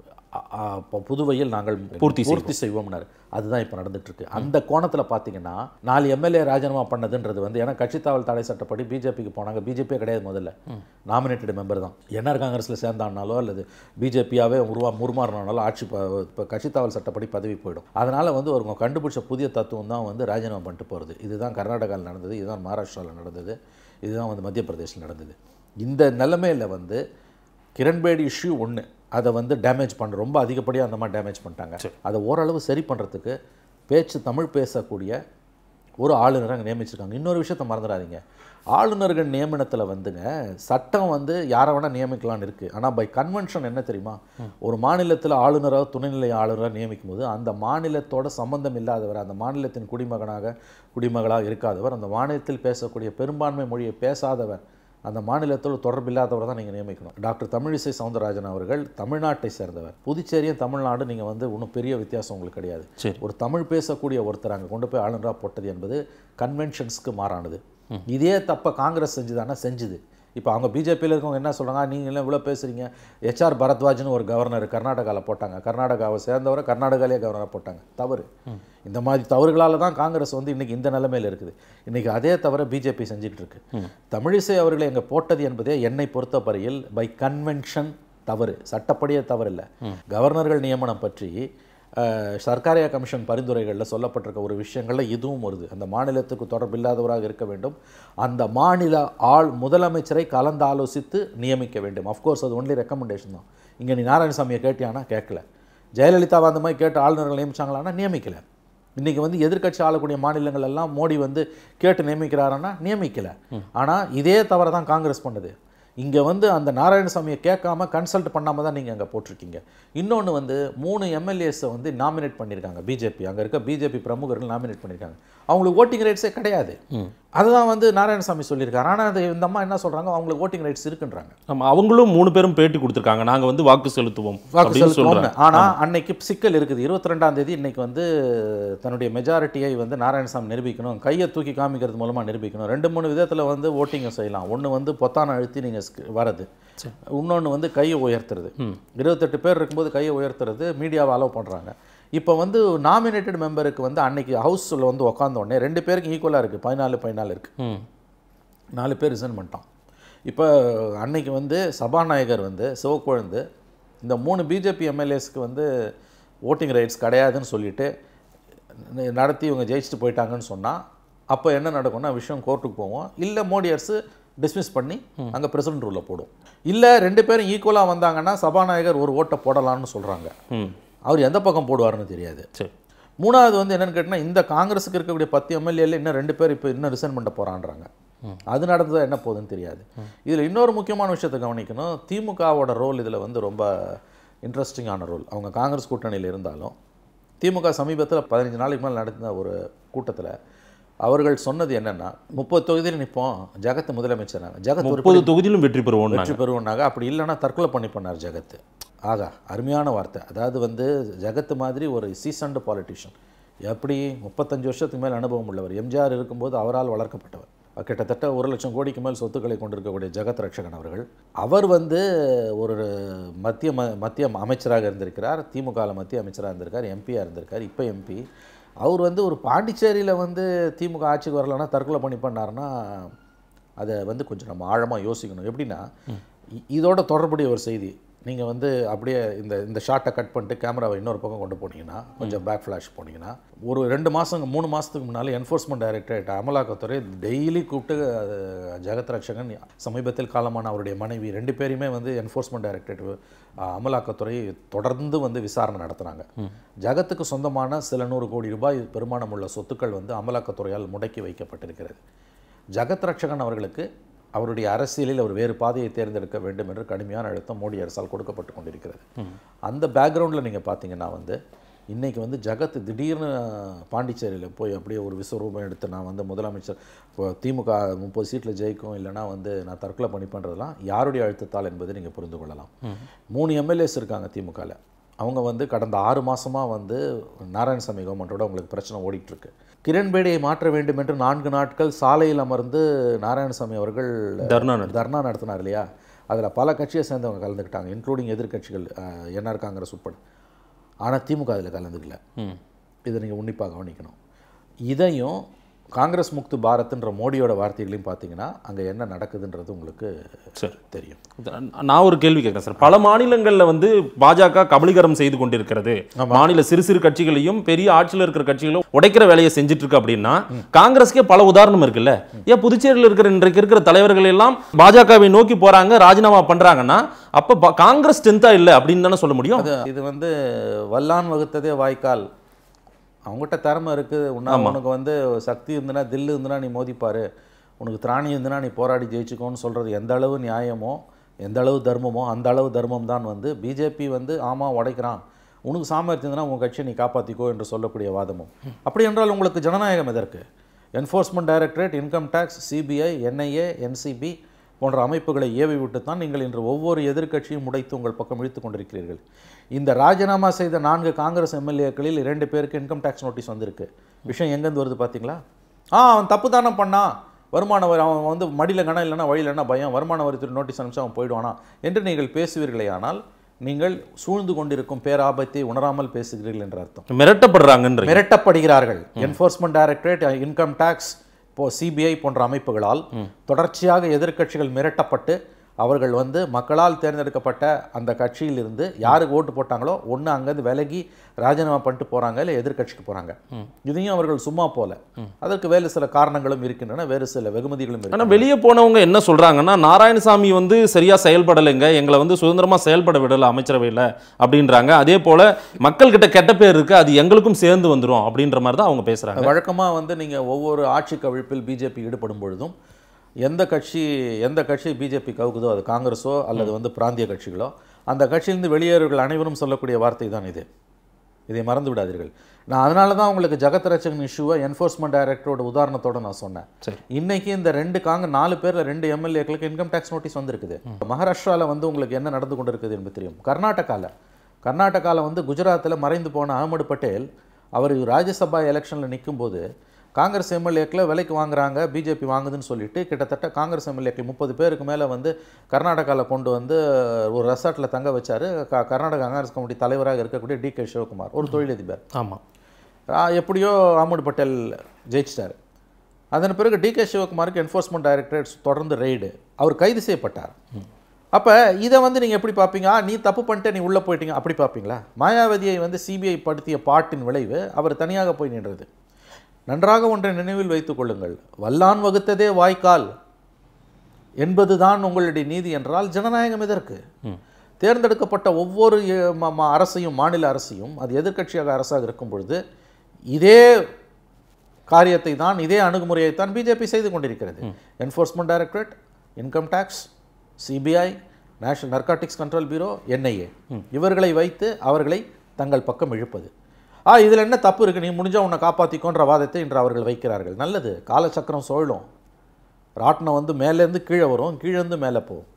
புதுவையில் நாங்கள் பூர்த்தி பூர்த்தி செய்வோம்னார். அதுதான் இப்போ நடந்துட்டுருக்கு. அந்த கோணத்தில் பார்த்தீங்கன்னா நாலு எம்எல்ஏ ராஜினாமா பண்ணதுன்றது வந்து ஏன்னா கட்சித்தாவல் தடை சட்டப்படி பிஜேபிக்கு போனாங்க. பிஜேபியே கிடையாது, முதல்ல நாமினேட்டட் மெம்பர் தான். என்ஆர் காங்கிரஸில் சேர்ந்தானாலோ அல்லது பிஜேபியாவே உருவா முருமாறினாலோ ஆட்சி இப்போ கட்சித்தாவல் சட்டப்படி பதவி போயிடும். அதனால் வந்து ஒரு கண்டுபிடிச்ச புதிய தத்துவம் தான் வந்து ராஜினாமா பண்ணிட்டு போகிறது. இதுதான் கர்நாடகாவில் நடந்தது, இதுதான் மகாராஷ்டிராவில் நடந்தது, இதுதான் வந்து மத்திய பிரதேசில் நடந்தது. இந்த நிலைமையில் வந்து கிரண்பேடி இஷ்யூ ஒன்று, அதை வந்து டேமேஜ் பண்ண ரொம்ப அதிகப்படியாக அந்த மாதிரி டேமேஜ் பண்ணிட்டாங்க. அதை ஓரளவு சரி பண்ணுறதுக்கு பேச்சு தமிழ் பேசக்கூடிய ஒரு ஆளுநரை அங்கே நியமிச்சிருக்காங்க. இன்னொரு விஷயத்த மறந்துடாதீங்க, ஆளுநர்கள் நியமனத்தில் வந்துங்க சட்டம் வந்து யாரை வேணால் நியமிக்கலான்னு இருக்குது. ஆனால் பை கன்வென்ஷன் என்ன தெரியுமா, ஒரு மாநிலத்தில் ஆளுநராக துணைநிலை ஆளுநராக நியமிக்கும் போது அந்த மாநிலத்தோட சம்பந்தம் இல்லாதவர், அந்த மாநிலத்தின் குடிமகனாக குடிமகளாக இருக்காதவர், அந்த மாநிலத்தில் பேசக்கூடிய பெரும்பான்மை மொழியை பேசாதவர், அந்த மாநிலத்தோடு தொடர்பில்லாதவர் தான் நீங்கள் நியமிக்கணும். டாக்டர் தமிழிசை சவுந்தரராஜன் அவர்கள் தமிழ்நாட்டை சேர்ந்தவர். புதுச்சேரியும் தமிழ்நாடு நீங்கள் வந்து ஒன்றும் பெரிய வித்தியாசம் உங்களுக்கு கிடையாது. ஒரு தமிழ் பேசக்கூடிய ஒருத்தர் அங்கே கொண்டு போய் ஆளுநராக போட்டது என்பது கன்வென்ஷன்ஸ்க்கு மாறானது. இதே தப்ப காங்கிரஸ் செஞ்சுதானே செஞ்சுது. இப்போ அவங்க பிஜேபியில் இருக்கவங்க என்ன சொல்கிறாங்க, நீங்கள் எல்லாம் இவ்வளோ பேசுகிறீங்க, ஹெச்ஆர் பரத்வாஜ்னு ஒரு கவர்னர் கர்நாடகாவில் போட்டாங்க, கர்நாடகாவை சேர்ந்தவரை கர்நாடகாவிலே கவர்னராக போட்டாங்க. தவறு. இந்த மாதிரி தவறுகளால் தான் காங்கிரஸ் வந்து இன்றைக்கி இந்த நிலைமையில் இருக்குது. இன்றைக்கி அதே தவிர பிஜேபி செஞ்சுட்டு இருக்கு. தமிழிசை அவர்களை எங்கே போட்டது என்பதே என்னை பொறுத்தவரையில் பை கன்வென்ஷன் தவறு, சட்டப்படியே தவறு இல்லை. கவர்னர்கள் நியமனம் பற்றி சர்க்காரிய கமிஷன் பரிந்துரைகளில் சொல்லப்பட்டிருக்க ஒரு விஷயங்களில் இதுவும் வருது. அந்த மாநிலத்துக்கு தொடர்பில்லாதவராக இருக்க வேண்டும், அந்த மாநில ஆள் முதலமைச்சரை கலந்து ஆலோசித்து நியமிக்க வேண்டும். அஃப்கோர்ஸ் அது ஒன்லி ரெக்கமெண்டேஷன் தான். இங்கே நீ நாராயணசாமியை கேட்டியானா கேட்கல, ஜெயலலிதாவை அந்த மாதிரி கேட்டு ஆளுநர்கள் நியமிச்சாங்களான்னா நியமிக்கலை. இன்றைக்கி வந்து எதிர்கட்சி ஆளக்கூடிய மாநிலங்கள் எல்லாம் மோடி வந்து கேட்டு நியமிக்கிறாருன்னா நியமிக்கலை. ஆனால் இதே தவிர தான் காங்கிரஸ் பண்ணுது. இங்கே வந்து அந்த நாராயணசாமியை கேட்காம கன்சல்ட் பண்ணாமல் தான் நீங்கள் அங்கே போட்டிருக்கீங்க. இன்னொன்று வந்து மூணு எம்எல்ஏஸை வந்து நாமினேட் பண்ணியிருக்காங்க பிஜேபி. அங்கே இருக்க பிஜேபி பிரமுகர்கள் நாமினேட் பண்ணியிருக்காங்க. அவங்களுக்கு ஓட்டிங் ரைட்ஸே கிடையாது. அதுதான் வந்து நாராயணசாமி சொல்லியிருக்காரு. ஆனால் அது இந்த அம்மா என்ன சொல்கிறாங்க, அவங்களுக்கு ஓட்டிங் ரைட்ஸ் இருக்குன்றாங்க. ஆமாம், அவங்களும் மூணு பேரும் பேட்டி கொடுத்துருக்காங்க, நாங்கள் வந்து வாக்கு செலுத்துவோம் வாக்கு செலுத்துவோம். ஆனால் அன்னைக்கு சிக்கல் இருக்குது. இருபத்தி ரெண்டாம் தேதி இன்னைக்கு வந்து தன்னுடைய மெஜாரிட்டியை வந்து நாராயணசாமி நிரூபிக்கணும், கையை தூக்கி காமிக்கிறது மூலமாக நிரூபிக்கணும். ரெண்டு மூணு விதத்தில் வந்து ஓட்டிங்கை செய்யலாம். ஒன்று வந்து பொத்தான அழுத்தி நீங்கள் வரது, இன்னொன்று வந்து கையை உயர்த்துறது. இருபத்தெட்டு பேர் இருக்கும்போது கையை உயர்த்துறது மீடியாவை அலோவ் பண்ணுறாங்க. இப்போ வந்து நாமினேட்டட் மெம்பருக்கு வந்து அன்னைக்கு ஹவுஸில் வந்து உட்காந்த உடனே ரெண்டு பேருக்கு ஈக்குவலாக இருக்குது, பதினாலு பதினாலு இருக்குது. நாலு பேர் ரிசைன் பண்ணிட்டான். இப்போ அன்னைக்கு வந்து சபாநாயகர் வந்து சிவக்கொழுந்து இந்த மூணு பிஜேபி எம்எல்ஏஸ்க்கு வந்து ஓட்டிங் ரைட்ஸ் கிடையாதுன்னு சொல்லிட்டு நடத்தி இவங்க ஜெயிச்சுட்டு போயிட்டாங்கன்னு சொன்னால் அப்போ என்ன நடக்கும்னா விஷயம் கோர்ட்டுக்கு போவோம். இல்லை மோடி அரசு டிஸ்மிஸ் பண்ணி அங்கே பிரசிடென்ட் ரூலில் போடும். இல்லை ரெண்டு பேரும் ஈக்குவலாக வந்தாங்கன்னா சபாநாயகர் ஒரு ஓட்டை போடலான்னு சொல்கிறாங்க. அவர் எந்த பக்கம் போடுவார்னு தெரியாது. மூணாவது வந்து என்னென்னு கேட்டால் இந்த காங்கிரஸுக்கு இருக்கக்கூடிய பத்து எம்எல்ஏல இன்னும் ரெண்டு பேர் இப்போ இன்னும் ரிசைன் பண்ண போகிறான்றாங்க. அது நடந்ததா என்ன போகுதுன்னு தெரியாது. இதில் இன்னொரு முக்கியமான விஷயத்தை கவனிக்கணும். திமுகவோட ரோல் இதில் வந்து ரொம்ப இன்ட்ரெஸ்டிங்கான ரோல். அவங்க காங்கிரஸ் கூட்டணியில் இருந்தாலும் திமுக சமீபத்தில் பதினஞ்சு நாளைக்கு மேலே நடந்த ஒரு கூட்டத்தில் அவர்கள் சொன்னது என்னென்னா, முப்பது தொகுதியில் நிற்போம், ஜெகத் முதலமைச்சராங்க, ஜெகத் முப்பது தொகுதியிலும் வெற்றி பெறுவோம் வெற்றி பெறுவோன்னாங்க. அப்படி இல்லைன்னா தற்கொலை பண்ணி பண்ணார் ஜெகத். ஆகா, அருமையான வார்த்தை. அதாவது வந்து ஜெகத் மாதிரி ஒரு சீசன்டு பாலிட்டிஷியன், எப்படி முப்பத்தஞ்சு வருஷத்துக்கு மேல் அனுபவம் உள்ளவர், எம்ஜிஆர் இருக்கும்போது அவரால் வளர்க்கப்பட்டவர், கிட்டத்தட்ட ஒரு லட்சம் கோடிக்கு மேல் சொத்துக்களை கொண்டிருக்கக்கூடிய ஜெகத் ரட்சகன் அவர்கள், அவர் வந்து ஒரு மத்திய மத்திய அமைச்சராக இருந்திருக்கிறார், திமுகவில் மத்திய அமைச்சராக இருந்திருக்கார், எம்பியாக இருந்திருக்கார், இப்போ எம்பி. அவர் வந்து ஒரு பாண்டிச்சேரியில் வந்து திமுக ஆட்சிக்கு வரலன்னா தற்கொலை பண்ணி பண்ணாருன்னா அதை வந்து கொஞ்சம் நம்ம ஆழமாக யோசிக்கணும். எப்படின்னா, இதோட தொடர்புடைய ஒரு செய்தி நீங்கள் வந்து அப்படியே இந்த இந்த ஷார்ட்டை கட் பண்ணிட்டு கேமராவை இன்னொரு பக்கம் கொண்டு போனீங்கன்னா, கொஞ்சம் பேக் ஃப்ளாஷ் போனீங்கன்னா, ஒரு ரெண்டு மாதம் மூணு மாதத்துக்கு முன்னால் என்ஃபோர்ஸ்மெண்ட் டைரக்டரேட் அமலாக்கத்துறை டெய்லி கூப்பிட்டு ஜெகத் ரட்சகன், சமீபத்தில் காலமான அவருடைய மனைவி, ரெண்டு பேருமே வந்து என்ஃபோர்ஸ்மெண்ட் டைரக்டரேட் அமலாக்கத்துறை தொடர்ந்து வந்து விசாரணை நடத்துகிறாங்க. ஜெகத்துக்கு சொந்தமான சில நூறு கோடி ரூபாய் பெருமானம் உள்ள சொத்துக்கள் வந்து அமலாக்கத்துறையால் முடக்கி வைக்கப்பட்டிருக்கிறது. ஜெகத் ரட்சகன் அவர்களுக்கு அவருடைய அரசியலில் அவர் வேறு பாதையை தேர்ந்தெடுக்க வேண்டும் என்று கடுமையான அழுத்தம் மோடி அரசால் கொடுக்கப்பட்டு கொண்டிருக்கிறது. அந்த பேக்ரவுண்டில் நீங்கள் பார்த்தீங்கன்னா வந்து இன்றைக்கி வந்து ஜெகத் திடீர்னு பாண்டிச்சேரியில் போய் அப்படியே ஒரு விஸ்வரூபம் எடுத்து நான் வந்து முதலமைச்சர், இப்போ திமுக முப்பது சீட்டில் ஜெயிக்கும், இல்லைனா வந்து நான் தற்கொலை பண்ணி பண்ணுறதுலாம் யாருடைய அழுத்தத்தால் என்பதை நீங்கள் புரிந்து கொள்ளலாம். மூணு எம்எல்ஏஸ் இருக்காங்க திமுகவில். அவங்க வந்து கடந்த ஆறு மாதமாக வந்து நாராயணசாமி கவர்மெண்ட்டோட அவங்களுக்கு பிரச்சனை ஓடிட்டுருக்கு. கிரண்பேடியை மாற்ற வேண்டும் என்று நான்கு நாட்கள் சாலையில் அமர்ந்து நாராயணசாமி அவர்கள் தர்ணா தர்ணா நடத்தினார் இல்லையா? அதில் பல கட்சியை சேர்ந்தவங்க கலந்துக்கிட்டாங்க, இன்க்ளூடிங் எதிர்கட்சிகள், என்ஆர் காங்கிரஸ் உட்பட. ஆனால் திமுக அதில் கலந்துக்கல. இதை நீங்கள் உன்னிப்பாக கவனிக்கணும். இதையும் காங்கிரஸ் முக்து பாரத்ன்ற மோடியோட வார்த்தைகளையும் பார்த்தீங்கன்னா அங்கே என்ன நடக்குதுன்றது உங்களுக்கு தெரியும். நான் ஒரு கேள்வி கேட்குறேன் சார். பல மாநிலங்களில் வந்து பாஜக கபலீகரம் செய்து கொண்டிருக்கிறது, மாநில சிறு சிறு கட்சிகளையும் பெரிய ஆட்சியில் இருக்கிற கட்சிகளும் உடைக்கிற வேலையை செஞ்சுட்டு இருக்கு அப்படின்னா, காங்கிரஸ்க்கே பல உதாரணம் இருக்குல்ல. ஏன் புதுச்சேரியில் இருக்கிற இன்றைக்கு இருக்கிற தலைவர்கள் எல்லாம் பாஜகவை நோக்கி போறாங்க, ராஜினாமா பண்றாங்கன்னா அப்ப காங்கிரஸ் ஸ்ட்ரென்த்தா இல்லை அப்படின்னு தானே சொல்ல முடியும். இது வந்து வல்லான் வகுத்ததே வாய்க்கால் அவங்ககிட்ட திறமை இருக்குது. உன்னா உனக்கு வந்து சக்தி இருந்துன்னா தில்லு இருந்துன்னா நீ மோதிப்பார், உனக்கு திராணி இருந்துன்னா நீ போராடி ஜெயிச்சுக்கோன்னு சொல்கிறது எந்த அளவு நியாயமோ எந்த அளவு தர்மமோ அந்த அளவு தர்மம் தான் வந்து பிஜேபி வந்து ஆமாம் உடைக்கிறான், உனக்கு சாமர்த்தியம் இருந்ததுன்னா உங்கள் கட்சியை நீ காப்பாற்றிக்கோ என்று சொல்லக்கூடிய வாதமும். அப்படி என்றால் உங்களுக்கு ஜனநாயகம் எதற்கு? Enforcement directorate, income tax, CBI, NIA, NCB போன்ற அமைப்புகளை ஏவி விட்டுத்தான் நீங்கள் இன்று ஒவ்வொரு எதிர்க்கட்சியும் முடைத்து உங்கள் பக்கம் இழுத்து கொண்டிருக்கிறீர்கள். இந்த ராஜினாமா செய்த நான்கு காங்கிரஸ் எம்எல்ஏக்களில் இரண்டு பேருக்கு இன்கம் டேக்ஸ் நோட்டீஸ் வந்திருக்கு. விஷயம் எங்கேருந்து வருது பார்த்தீங்களா? ஆ அவன் தப்பு தானே பண்ணான், வருமான வரி அவன் வந்து மடியில் கணம் இல்லைன்னா வழியில் என்ன பயம், வருமான வரித்துறை நோட்டீஸ் அனுப்பிச்சு அவன் போயிடுவானா என்று நீங்கள் பேசுவீர்களே, ஆனால் நீங்கள் சூழ்ந்து கொண்டிருக்கும் பேராபத்தை உணராமல் பேசுகிறீர்கள் என்ற அர்த்தம். மிரட்டப்படுறாங்க, மிரட்டப்படுகிறார்கள். என்ஃபோர்ஸ்மெண்ட் டைரக்டரேட், இன்கம் டேக்ஸ், இப்போ சிபிஐ போன்ற அமைப்புகளால் தொடர்ச்சியாக எதிர்க்கட்சிகள் மிரட்டப்பட்டு அவர்கள் வந்து மக்களால் தேர்ந்தெடுக்கப்பட்ட அந்த கட்சியிலிருந்து யாருக்கு ஓட்டு போட்டாங்களோ ஒன்று அங்கேருந்து விலகி ராஜினாமா பண்ணிட்டு போகிறாங்க, இல்லை எதிர்கட்சிக்கு போகிறாங்க. இதையும் அவர்கள் சும்மா போல, அதற்கு வேறு சில காரணங்களும் இருக்கின்றன, வேறு சில வெகுமதிகளும் இருக்கு. ஆனால் வெளியே போனவங்க என்ன சொல்கிறாங்கன்னா, நாராயணசாமி வந்து சரியாக செயல்படலைங்க, எங்களை வந்து சுதந்திரமாக செயல்பட விடலை அமைச்சரவையில் அப்படின்றாங்க. அதே போல் மக்கள்கிட்ட கெட்ட பேர் இருக்குது, அது எங்களுக்கும் சேர்ந்து வந்துடும் அப்படின்ற மாதிரி தான் அவங்க பேசுகிறாங்க. வழக்கமாக வந்து நீங்கள் ஒவ்வொரு ஆட்சி கவிழ்ப்பில் பிஜேபி ஈடுபடும் பொழுதும் எந்த கட்சி எந்த கட்சி பிஜேபி கவுக்குதோ, அது காங்கிரஸோ அல்லது வந்து பிராந்திய கட்சிகளோ, அந்த கட்சியிலிருந்து வெளியேறவர்கள் அனைவரும் சொல்லக்கூடிய வார்த்தை தான் இது. இதை மறந்து விடாதீர்கள். நான் அதனால தான் உங்களுக்கு ஜெகத் ரட்சகன் இஷ்யூவை என்ஃபோர்ஸ்மெண்ட் டைரக்டரோட உதாரணத்தோடு நான் சொன்னேன். இன்னைக்கு இந்த ரெண்டு காங்க நாலு பேரில் ரெண்டு எம்எல்ஏக்களுக்கு இன்கம் டேக்ஸ் நோட்டீஸ் வந்திருக்குது. மகாராஷ்டிராவில் வந்து உங்களுக்கு என்ன நடந்து கொண்டு இருக்குது என்பது தெரியும். கர்நாடகாவில் கர்நாடகாவில் வந்து குஜராத்தில் மறைந்து போன அகமது பட்டேல் அவர் ராஜ்யசபா எலெக்ஷனில் நிற்கும்போது காங்கிரஸ் எம்எல்ஏக்களை விலைக்கு வாங்குறாங்க, பிஜேபி வாங்குதுன்னு சொல்லிட்டு கிட்டத்தட்ட காங்கிரஸ் எம்எல்ஏக்கள் முப்பது பேருக்கு மேலே வந்து கர்நாடகாவில் கொண்டு வந்து ஒரு ரெசார்ட்டில் தங்க வச்சார். க கர்நாடகா காங்கிரஸ் கமிட்டி தலைவராக இருக்கக்கூடிய டி கே சிவகுமார், ஒரு தொழிலதிபர். ஆமாம், எப்படியோ அகமது பட்டேல் ஜெயிச்சிட்டார். அதன் பிறகு டி கே சிவகுமாருக்கு என்ஃபோர்ஸ்மெண்ட் டைரக்டரேட் தொடர்ந்து ரெய்டு, அவர் கைது செய்யப்பட்டார். அப்போ இதை வந்து நீங்கள் எப்படி பார்ப்பீங்க? நீ தப்பு பண்ணிட்டு நீ உள்ளே போயிட்டீங்க அப்படி பார்ப்பீங்களா? மாயாவதியை வந்து சிபிஐ படுத்திய பாட்டின் விளைவு அவர் தனியாக போய் நின்றது. நன்றாக ஒன்றை நினைவில் வைத்துக் கொள்ளுங்கள், வல்லான் வகுத்ததே வாய்க்கால் என்பதுதான் உங்களுடைய நீதி என்றால் ஜனநாயகம் எதற்கு? தேர்ந்தெடுக்கப்பட்ட ஒவ்வொரு அரசையும், மாநில அரசையும், அது எதிர்க்கட்சியாக அரசாக இருக்கும் பொழுது இதே காரியத்தை தான், இதே அணுகுமுறையை தான் பிஜேபி செய்து கொண்டிருக்கிறது. Enforcement directorate, income tax, CBI, national narcotics control bureau, NIA இவர்களை வைத்து அவர்களை தங்கள் பக்கம் இழுப்பது. ஆ இதில் என்ன தப்பு இருக்குது, நீ முடிஞ்சால் உன்னை காப்பாற்றிக்கோன்ற வாதத்தை இன்று அவர்கள் வைக்கிறார்கள். நல்லது, காலச்சக்கரம் சுழலும், ராட்டினம் வந்து மேலேருந்து கீழே வரும், கீழேருந்து மேலே போகும்.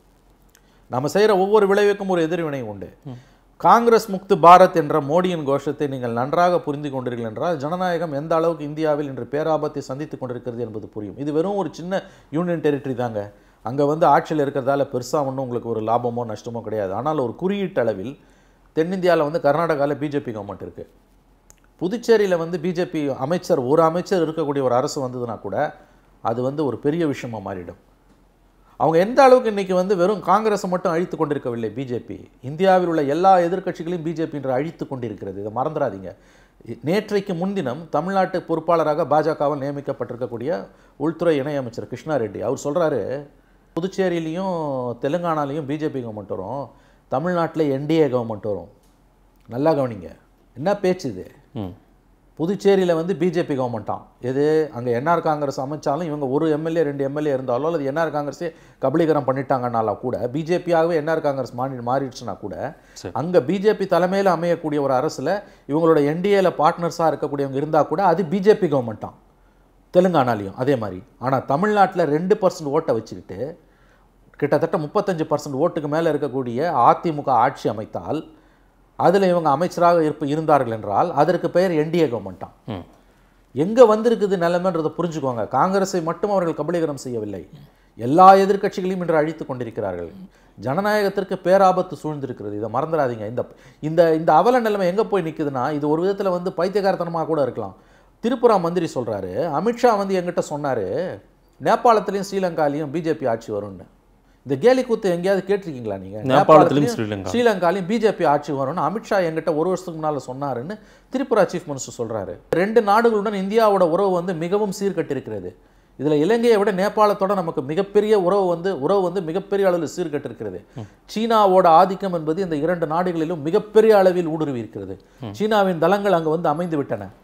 நம்ம செய்கிற ஒவ்வொரு விளைவுக்கும் ஒரு எதிர்வினை உண்டு. காங்கிரஸ் முக்து பாரத் என்ற மோடியின் கோஷத்தை நீங்கள் நன்றாக புரிந்து கொண்டீர்கள் என்றால் ஜனநாயகம் எந்த அளவுக்கு இந்தியாவில் இன்று பேராபத்தை சந்தித்து கொண்டிருக்கிறது என்பது புரியும். இது வெறும் ஒரு சின்ன யூனியன் டெரிட்டரி தாங்க, அங்கே வந்து ஆட்சியில் இருக்கிறதால பெருசாக ஒன்றும் உங்களுக்கு ஒரு லாபமோ நஷ்டமோ கிடையாது. ஆனால் ஒரு குறியீட்டு அளவில் தென்னிந்தியாவில் வந்து கர்நாடகாவில் பிஜேபி கவர்மெண்ட் இருக்குது, புதுச்சேரியில் வந்து பிஜேபி அமைச்சர் ஒரு அமைச்சர் இருக்கக்கூடிய ஒரு அரசு வந்ததுன்னா கூட அது வந்து ஒரு பெரிய விஷயமாக மாறிடும். அவங்க எந்த அளவுக்கு இன்றைக்கி வந்து வெறும் காங்கிரஸை மட்டும் அழித்து கொண்டிருக்கவில்லை பிஜேபி, இந்தியாவில் உள்ள எல்லா எதிர்க்கட்சிகளையும் பிஜேபி என்று அழித்து கொண்டிருக்கிறது. இதை மறந்துடாதீங்க. நேற்றைக்கு முன்தினம் தமிழ்நாட்டு பொறுப்பாளராக பாஜகவால் நியமிக்கப்பட்டிருக்கக்கூடிய உள்துறை இணையமைச்சர் கிருஷ்ணா ரெட்டி அவர் சொல்கிறாரு, புதுச்சேரியிலையும் தெலுங்கானாலையும் பிஜேபி கவர்மெண்ட் வரும், தமிழ்நாட்டில் என்டிஏ கவர்மெண்ட் வரும். நல்லா கவனிங்க, என்ன பேச்சு இது? புதுச்சேரியில் வந்து பிஜேபி கவர்மெண்ட்டாம், எது அங்கே என்ஆர் காங்கிரஸ் அமைச்சாலும் இவங்க ஒரு எம்எல்ஏ ரெண்டு எம்எல்ஏ இருந்தாலும் அல்லது என்ஆர் காங்கிரஸே கபலீகரம் பண்ணிட்டாங்கனால கூட, பிஜேபியாகவே என்ஆர் காங்கிரஸ் மாறி மாறிடுச்சுன்னா கூட அங்கே பிஜேபி தலைமையில் அமையக்கூடிய ஒரு அரசில் இவங்களோட என்டிஏல பார்ட்னர்ஸாக இருக்கக்கூடியவங்க இருந்தால் கூட அது பிஜேபி கவர்மெண்ட்டாம். தெலுங்கானாலையும் அதே மாதிரி. ஆனால் தமிழ்நாட்டில் ரெண்டு பர்சன்ட் ஓட்டை வச்சுக்கிட்டு கிட்டத்தட்ட முப்பத்தஞ்சு பர்சன்ட் ஓட்டுக்கு மேலே இருக்கக்கூடிய அதிமுக ஆட்சி அமைத்தால் அதில் இவங்க அமைச்சராக இருப்ப இருந்தார்கள் என்றால் அதற்கு பெயர் என்டிஏ கவர்மெண்ட்டாம். எங்கே வந்திருக்குது நிலைமைன்றதை புரிஞ்சுக்கோங்க. காங்கிரஸை மட்டும் அவர்கள் கபலீகரம் செய்யவில்லை, எல்லா எதிர்க்கட்சிகளையும் இன்று அழித்து கொண்டிருக்கிறார்கள். ஜனநாயகத்திற்கு பேராபத்து சூழ்ந்திருக்கிறது, இதை மறந்துடாதீங்க. இந்த இந்த இந்த அவல நிலைமை எங்கே போய் நிற்குதுன்னா, இது ஒரு விதத்தில் வந்து பைத்தியகாரத்தனமாக கூட இருக்கலாம். திரிபுரா மந்திரி சொல்கிறாரு, அமித்ஷா வந்து எங்கிட்ட சொன்னார் நேபாளத்திலையும் ஸ்ரீலங்காலையும் பிஜேபி ஆட்சி வரும்னு. இந்த கேலி கூத்து எங்கேயாவது கேட்டிருக்கீங்களா நீங்கள்? நேபாளத்திலையும் ஸ்ரீலங்காலையும் பிஜேபி ஆட்சி வரும்னு அமித்ஷா எங்கிட்ட ஒரு வருஷத்துக்கு முன்னால் சொன்னாருன்னு திரிபுரா சீஃப் மினிஸ்டர் சொல்கிறாரு. ரெண்டு நாடுகளுடன் இந்தியாவோட உறவு வந்து மிகவும் சீர்கட்டிருக்கிறது. இதில் இலங்கையை விட நேபாளத்தோட நமக்கு மிகப்பெரிய உறவு வந்து உறவு வந்து மிகப்பெரிய அளவில் சீர்கட்டிருக்கிறது. சீனாவோட ஆதிக்கம் என்பது இந்த இரண்டு நாடுகளிலும் மிகப்பெரிய அளவில் ஊடுருவி இருக்கிறது. சீனாவின் தளங்கள் அங்கே வந்து அமைந்து விட்டன.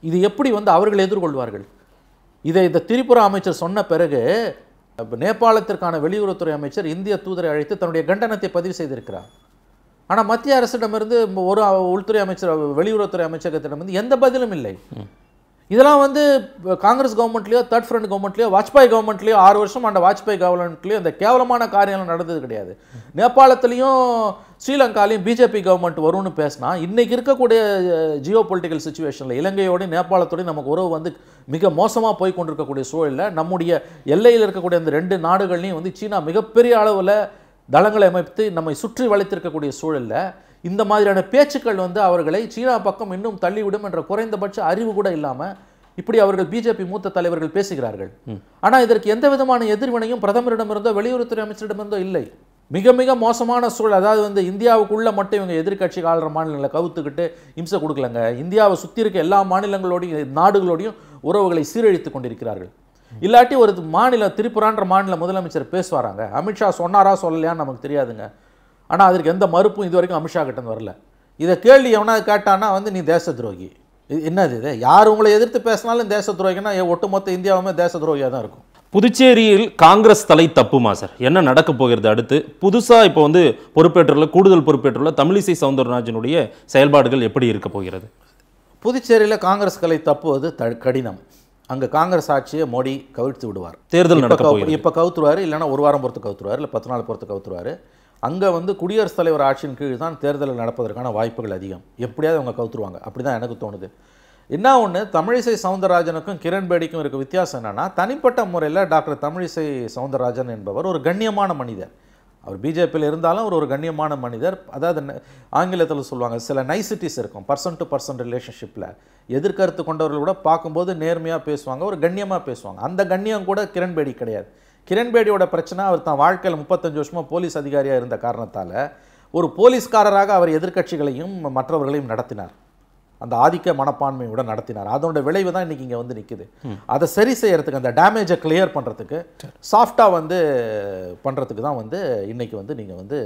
இது எப்படி வந்து அவர்கள் எதிர்கொள்வார்கள்? இதை இந்த திரிபுரா அமைச்சர் சொன்ன பிறகு நேபாளத்திற்கான வெளியுறவுத்துறை அமைச்சர் இந்திய தூதரை அழைத்து தன்னுடைய கண்டனத்தை பதிவு செய்திருக்கிறார். ஆனால் மத்திய அரசிடமிருந்து ஒரு உள்துறை அமைச்சர் வெளியுறவுத்துறை அமைச்சகத்திடமிருந்து எந்த பதிலும் இல்லை. இதெல்லாம் வந்து காங்கிரஸ் கவர்மெண்ட்லேயோ தேர்ட் ஃப்ரண்ட் கவர்மெண்ட்லேயோ வாஜ்பாய் கவர்மெண்ட்லேயோ ஆறு வருஷம் அந்த வாஜ்பாய் கவர்மெண்ட்லேயோ இந்த கேவலமான காரியங்கள் நடந்தது கிடையாது. நேபாளத்திலையும் ஸ்ரீலங்காலையும் பிஜேபி கவர்மெண்ட் வரும்னு பேசினா இன்றைக்கி இருக்கக்கூடிய ஜியோ பொலிட்டிக்கல் சுச்சுவேஷனில் இலங்கையோடையும் நேபாளத்தோடையும் நமக்கு உறவு வந்து மிக மோசமாக போய் கொண்டிருக்கக்கூடிய சூழலில் நம்முடைய எல்லையில் இருக்கக்கூடிய அந்த ரெண்டு நாடுகள்லையும் வந்து சீனா மிகப்பெரிய அளவில் தளங்களை அமைத்து நம்மை சுற்றி வளைத்திருக்கக்கூடிய சூழலில் இந்த மாதிரியான பேச்சுக்கள் வந்து அவர்களை சீனா பக்கம் இன்னும் தள்ளிவிடும் என்ற குறைந்தபட்ச அறிவு கூட இல்லாமல் இப்படி அவர்கள் பிஜேபி மூத்த தலைவர்கள் பேசுகிறார்கள். ஆனால் இதற்கு எந்த விதமான எதிர்வினையும் பிரதமரிடமிருந்தோ வெளியுறவுத்துறை அமைச்சரிடமிருந்தோ இல்லை. மிக மிக மோசமான சூழல். அதாவது வந்து இந்தியாவுக்குள்ளே மட்டும் இவங்க எதிர்கட்சி ஆளுற மாநிலங்களை கவுத்துக்கிட்டு இம்சை கொடுக்கலங்க, இந்தியாவை சுற்றி இருக்க எல்லா மாநிலங்களோடையும் நாடுகளோடையும் உறவுகளை சீரழித்து கொண்டிருக்கிறார்கள். இல்லாட்டி ஒரு மாநில திரிபுரான்ற மாநில முதலமைச்சர் பேசுவாராங்க, அமித்ஷா சொன்னாரா சொல்லலையான்னு நமக்கு தெரியாதுங்க. ஆனால் அதற்கு எந்த மறுப்பும் இது வரைக்கும் அமித்ஷா கிட்ட வரல. இதை கேள்வி எவனா கேட்டானா வந்து நீ தேச துரோகி, என்னது இது, யார் உங்களை எதிர்த்து பேசினாலும் தேச துரோகினா ஒட்டுமொத்த இந்தியாவுமே தேச துரோகியாக தான் இருக்கும். புதுச்சேரியில் காங்கிரஸ் தலை தப்புமா சார்? என்ன நடக்க போகிறது அடுத்து? புதுசாக இப்போ வந்து பொறுப்பேற்றுள்ள கூடுதல் பொறுப்பேற்றுள்ள தமிழிசை சவுந்தரராஜனுடைய செயல்பாடுகள் எப்படி இருக்க போகிறது? புதுச்சேரியில் காங்கிரஸ் கலை தப்புவது த கடினம். அங்கே காங்கிரஸ் ஆட்சியை மோடி கவிழ்த்து விடுவார். தேர்தல் நடக்க போகிறது. இப்போ கவுத்துருவார், இல்லைன்னா ஒரு வாரம் பொறுத்து கவுத்துருவார், இல்லை பத்து நாள் பொறுத்து கவுத்துருவார். அங்கே வந்து குடியரசுத் தலைவர் ஆட்சியின் கீழ் தான் தேர்தல் நடப்பதற்கான வாய்ப்புகள் அதிகம். எப்படியாவது அவங்க கவுத்துருவாங்க, அப்படி தான் எனக்கு தோணுது. என்ன ஒன்று, தமிழிசை சவுந்தரராஜனுக்கும் கிரண் பேடிக்கும் இருக்க வித்தியாசம் என்னென்னா, தனிப்பட்ட முறையில் டாக்டர் தமிழிசை சவுந்தரராஜன் என்பவர் ஒரு கண்ணியமான மனிதர். அவர் பிஜேபியில் இருந்தாலும் அவர் ஒரு கண்ணியமான மனிதர். அதாவது ஆங்கிலத்தில் சொல்லுவாங்க சில நைசிட்டிஸ் இருக்கும் பர்சன் டு பர்சன் ரிலேஷன்ஷிப்பில். எதிர்கருத்து கொண்டவர்கள் கூட பார்க்கும்போது நேர்மையாக பேசுவாங்க, ஒரு கண்ணியமாக பேசுவாங்க. அந்த கண்ணியம் கூட கிரண் பேடி கிடையாது. கிரண் பேடியோட பிரச்சனை, அவர் தான் வாழ்க்கையில் முப்பத்தஞ்சு வருஷமாக போலீஸ் அதிகாரியாக இருந்த காரணத்தால் ஒரு போலீஸ்காரராக அவர் எதிர்க்கட்சிகளையும் மற்றவர்களையும் நடத்தினார். அந்த ஆதிக்க மனப்பான்மையுடன் நடத்தினார். அதோட விளைவு தான் இன்றைக்கி இங்கே வந்து நிற்குது. அதை சரி செய்யறதுக்கு, அந்த டேமேஜை கிளியர் பண்ணுறதுக்கு, சாஃப்டாக வந்து பண்ணுறதுக்கு தான் வந்து இன்றைக்கி வந்து நீங்கள் வந்து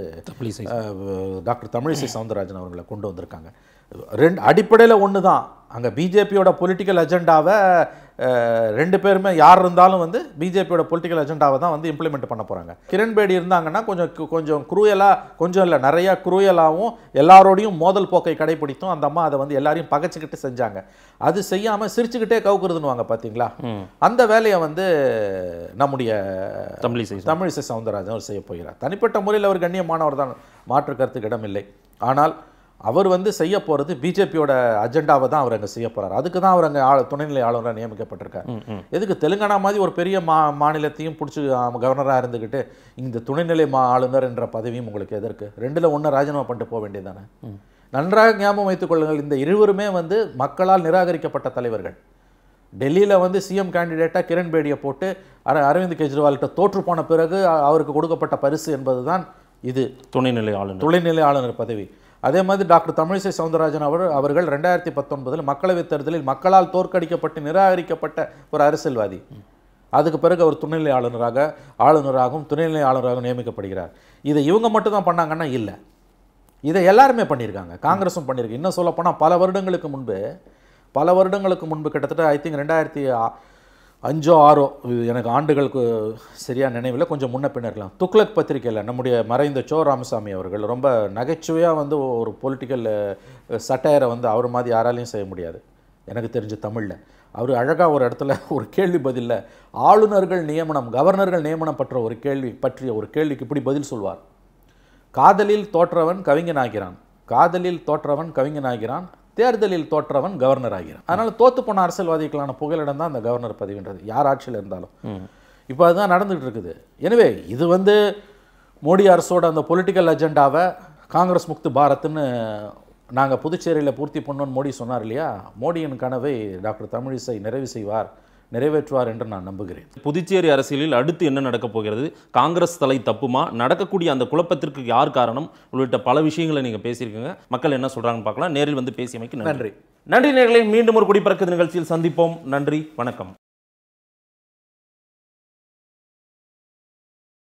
டாக்டர் தமிழிசை சவுந்தரராஜன் அவர்களை கொண்டு வந்திருக்காங்க. ரெண்டு அடிப்படையில் ஒன்று தான், அங்கே பிஜேபியோட பொலிட்டிக்கல் அஜெண்டாவை ரெண்டு பேருமே யார் இருந்தாலும் வந்து பிஜேபியோட பொலிட்டிக்கல் அஜெண்டாவை தான் வந்து இம்ப்ளிமெண்ட் பண்ண போகிறாங்க. கிரண் பேடி இருந்தாங்கன்னா கொஞ்சம் கொஞ்சம் குரூயலாக, கொஞ்சம் இல்லை நிறையா குரூயலாகவும் எல்லாரோடையும் மோதல் போக்கை கடைபிடித்தும் அந்த அம்மா அதை வந்து எல்லாரையும் பகைச்சிக்கிட்டு செஞ்சாங்க. அது செய்யாமல் சிரிச்சுக்கிட்டே கவுக்குறதுன்னு வாங்க பார்த்தீங்களா, அந்த வேலையை வந்து நம்முடைய தமிழிசை தமிழிசை சவுந்தரராஜன் அவர் செய்ய போகிறார். தனிப்பட்ட முறையில் அவர் கண்ணியமானவர் தான், மாற்று கருத்துக்கு இடமில்லை. ஆனால் அவர் வந்து செய்ய போகிறது பிஜேபியோட அஜெண்டாவை தான் அவர் அங்கே செய்ய போகிறார். அதுக்கு தான் அவர் அங்கே ஆள் துணைநிலை ஆளுநராக நியமிக்கப்பட்டிருக்கார். எதுக்கு தெலுங்கானா மாதிரி ஒரு பெரிய மா மாநிலத்தையும் பிடிச்சி கவர்னராக இருந்துக்கிட்டு இந்த துணைநிலை மா ஆளுநர் என்ற பதவியும் உங்களுக்கு எதற்கு? ரெண்டில் ஒன்று ராஜினாமா பண்ணிட்டு போக வேண்டியது தானே. நன்றாக ஞாபகம் வைத்துக் கொள்ளுங்கள், இந்த இருவருமே வந்து மக்களால் நிராகரிக்கப்பட்ட தலைவர்கள். டெல்லியில் வந்து சிஎம் கேண்டிடேட்டாக கிரண் பேடியை போட்டு அர அரவிந்த் கெஜ்ரிவால்கிட்ட தோற்று போன பிறகு அவருக்கு கொடுக்கப்பட்ட பரிசு என்பது தான் இது துணைநிலை ஆளுநர் துணைநிலை ஆளுநர் பதவி. அதே மாதிரி டாக்டர் தமிழிசை சவுந்தரராஜன் அவர் அவர்கள் ரெண்டாயிரத்தி பத்தொன்பதில் மக்களவைத் தேர்தலில் மக்களால் தோற்கடிக்கப்பட்டு நிராகரிக்கப்பட்ட ஒரு அரசியல்வாதி. அதுக்கு பிறகு அவர் துணைநிலை ஆளுநராக ஆளுநராகவும் துணைநிலை ஆளுநராகவும் நியமிக்கப்படுகிறார். இதை இவங்க மட்டும் தான் பண்ணாங்கன்னா இல்லை, இதை எல்லாருமே பண்ணியிருக்காங்க. காங்கிரஸும் பண்ணியிருக்கு. இன்னும் சொல்லப்போனால் பல வருடங்களுக்கு முன்பு பல வருடங்களுக்கு முன்பு கிட்டத்தட்ட ஐ திங்க் ரெண்டாயிரத்தி அஞ்சோ ஆறோ, எனக்கு ஆண்டுகளுக்கு சரியாக நினைவில், கொஞ்சம் முன்ன பின்ன இருக்கலாம், துக்ளக் பத்திரிகையில் நம்முடைய மறைந்த சோ ராமசாமி அவர்கள் ரொம்ப நகைச்சுவையாக வந்து ஒரு பொலிட்டிக்கல் சட்டையரை வந்து அவர் மாதிரி யாராலையும் செய்ய முடியாது எனக்கு தெரிஞ்ச தமிழில். அவர் அழகாக ஒரு இடத்துல ஒரு கேள்வி பதிலில் ஆளுநர்கள் நியமனம், கவர்னர்கள் நியமனம் பற்ற ஒரு கேள்வி பற்றிய ஒரு கேள்விக்கு இப்படி பதில் சொல்வார்: காதலில் தோற்றவன் கவிஞனாகிறான், காதலில் தோற்றவன் கவிஞனாகிறான், தேர்தலில் தோற்றவன் கவர்னர் ஆகிறான். அதனால் தோத்து போன அரசியல்வாதிகளான புகலிடம் தான் அந்த கவர்னர் பதவின்றது, யார் ஆட்சியில் இருந்தாலும். இப்போ அதுதான் நடந்துகிட்டு இருக்குது. எனவே இது வந்து மோடி அரசோட அந்த பொலிட்டிக்கல் அஜெண்டாவை காங்கிரஸ் முக்து பாரத்னு நாங்கள் புதுச்சேரியில் பூர்த்தி பண்ணோன்னு மோடி சொன்னார் இல்லையா, மோடியின் கனவை டாக்டர் தமிழிசை நிறைவு செய்வார், நிறைவேற்றுவார் என்று நான் நம்புகிறேன். புதுச்சேரி அரசியலில் அடுத்து என்ன நடக்கப் போகிறது? காங்கிரஸ் தலை தப்புமா? நடக்கக்கூடிய அந்த குழப்பத்திற்கு யார் காரணம்? உள்ளிட்ட பல விஷயங்களை நீங்கள் பேசியிருக்கீங்க. மக்கள் என்ன சொல்கிறாங்கன்னு பார்க்கலாம். நேரில் வந்து பேசியமைக்கு நன்றி. நன்றி நேயர்களே, மீண்டும் ஒரு குடிப்பறக்குது நிகழ்ச்சியில் சந்திப்போம். நன்றி, வணக்கம்.